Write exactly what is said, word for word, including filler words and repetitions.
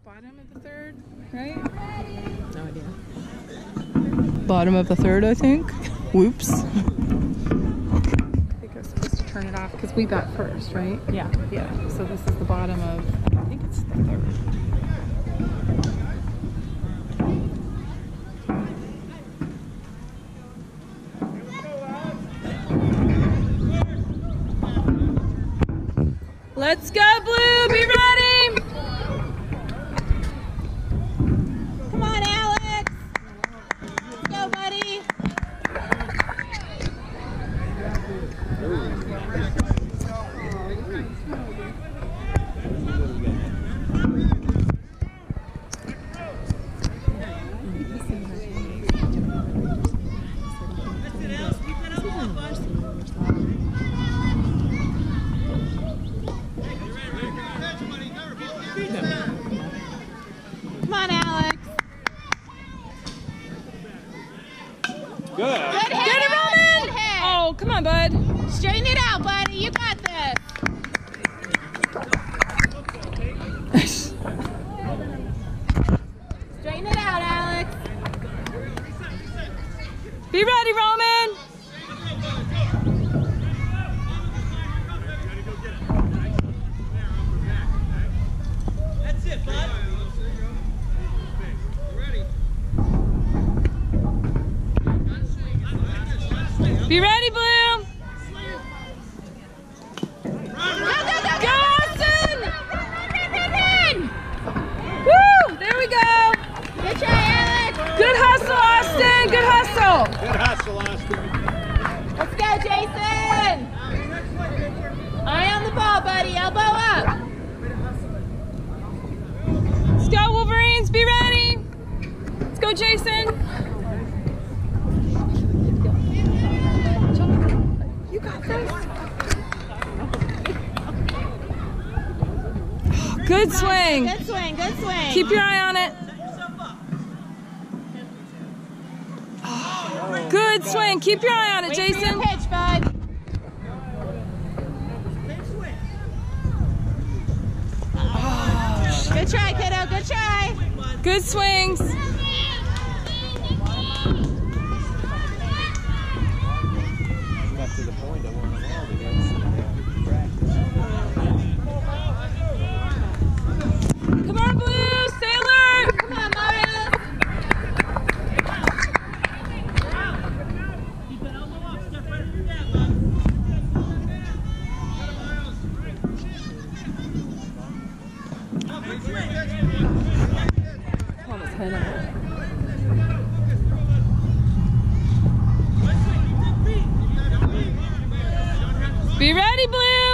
Bottom of the third, right? No idea. Bottom of the third, I think. Whoops. I think I was supposed to turn it off because we bet first, right? Yeah. Yeah. So this is the bottom of, I think it's the third. Let's go, Blue! Be ready! Come on, Alex! Let's go, buddy! Come on, Alex. Good. Good hit. Get it, Roman! Good hit. Oh, come on, bud. Straighten it out, buddy. You got this. Straighten it out, Alex. Be ready, Roman! That's it, bud. Be ready, Blue! Go, Austin! Woo! There we go! Good try, Alex. Good hustle, Austin! Good hustle! Good hustle, Austin. Let's go, Jason. Eye on the ball, buddy. Elbow up. Let's go, Wolverines! Be ready! Let's go, Jason! You got this! Good swing! Good swing. Good swing. Keep your eye on it. Oh, good swing. Keep your eye on it, Wait for your Jason. pitch, bud. Good try, kiddo. Good try. Good swings. Got to the point I want to know Come on, Blue. Stay alert. Come on, Marius. Keep that elbow up. Step right through that, love. Hold his head up. Be ready, Blue.